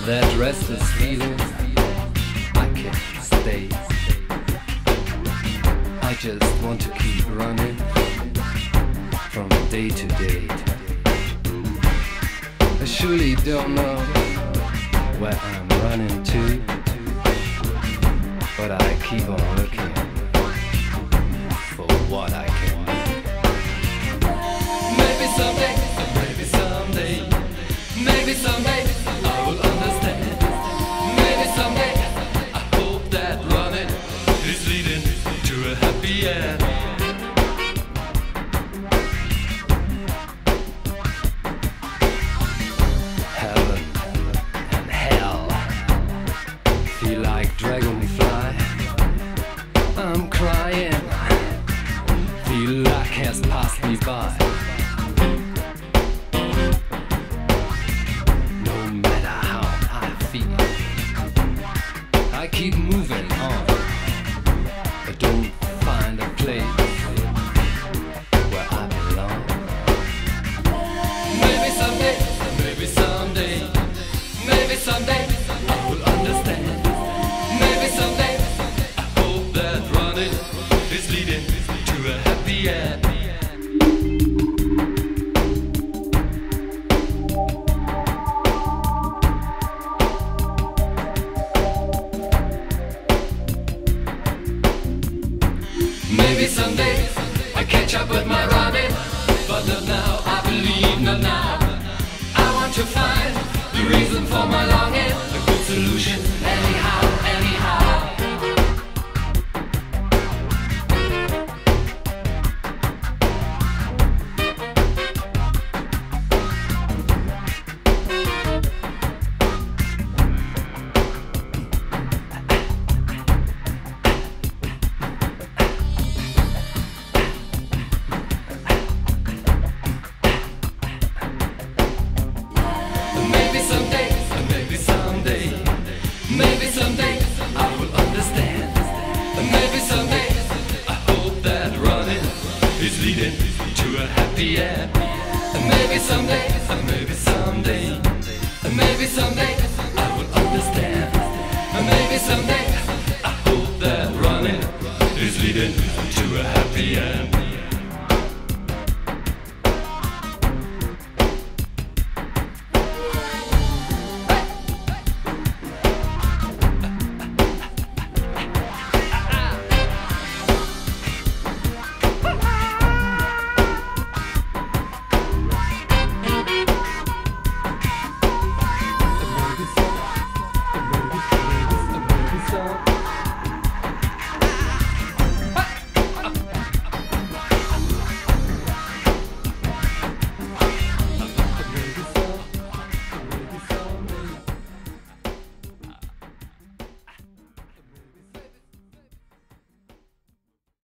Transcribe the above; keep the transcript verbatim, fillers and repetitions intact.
that restless feeling, I can't stay. I just want to keep running from day to day. I surely don't know where I'm running to, but I keep on looking for what I can do. Maybe someday, maybe someday, maybe someday I will understand. Maybe someday I hope that running is leading to a happy end. Heaven and hell feel like dragonfly. I'm crying, feel like has passed me by. No matter how I feel, I keep moving on. I don't find a place where I belong. Maybe someday, maybe someday, maybe someday I will understand. Maybe someday I hope that running is leading to a happy end. Maybe someday I catch up with my running, but not now, I believe not now. I want to find the reason for my longing, a good solution, anyhow, anyhow. Maybe someday, maybe someday, maybe someday I will understand. Maybe someday I hope that running is leading to a happy end. Maybe someday, maybe someday, maybe someday I will understand. Maybe someday I hope that running is leading to a happy end.